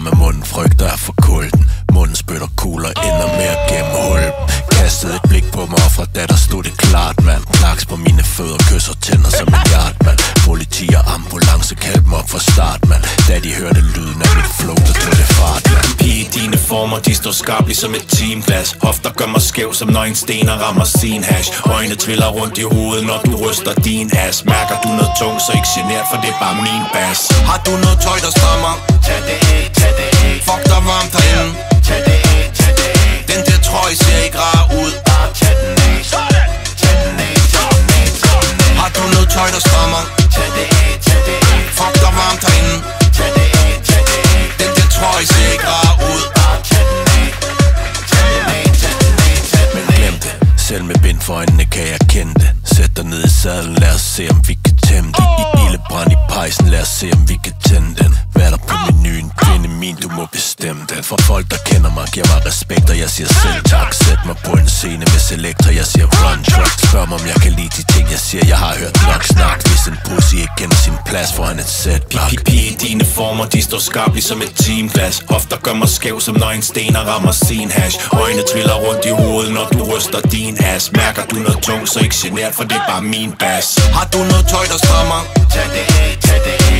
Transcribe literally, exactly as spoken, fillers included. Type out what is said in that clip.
med munden, frygter jeg for kulden. Munden spytter kugler, ender med at gemme hulpen. Kastede et blik på mig, og fra da der stod det klart, mand. Klaks på mine fødder, kysser tænder som en hjert, mand. Politi og ambulance kaldte mig op fra start, mand. Da de hørte lyden af mit flow, der tog det fart, mand. Pige, dine former, de står skarpt ligesom et teamglas. Hofter gør mig skæv som når en stener rammer sin hash. Øjne tviller rundt i hovedet, når du ryster din ass. Mærker du noget tung, så ikke genert, for det er bare min bas. Har du noget tøj, der strammer? Tag det af, tag det af. Fuck, der er varmt herinde. Tag det af, tag det af. Den der trøje ser ikke rar ud. Bare tag den af. Tag den af, tag den af, tag den af. Har du noget tøj, der strammer? Tag det af, tag det af. Fuck, der er varmt herinde. Tag det af, tag det af. Den der trøje ser ikke rar ud. Bare tag den af. Tag den af, tag den af, tag den af. Men glem det, selv med bind for øjnene kan jeg kende det. Sæt dig ned i sadlen, lad os se om vi kan tæmme det. I ildebrand i pejsen, lad os se om vi kan tænde den. Hvad der på menuen, kvinde min, du må bestemme den. For folk der kender mig, giver mig respekt, og jeg siger selv tak. Sæt mig på en scene med selektor, jeg siger run truck. Spørg mig om jeg kan lide de ting jeg siger, jeg har hørt nok snak. Hvis en pussy ikke kender sin plads, får han et sæt blok. Pige, dine former, de står skarpt ligesom et teamglas. Hofter gør mig skæv som når en stener rammer sin hash. Øjne tviller rundt i hovedet, når du ryster din ass. Mærker du noget tung, så ikke genert, for det er bare min bas. Har du noget tøj, der strammer? Tag det af, tag det af.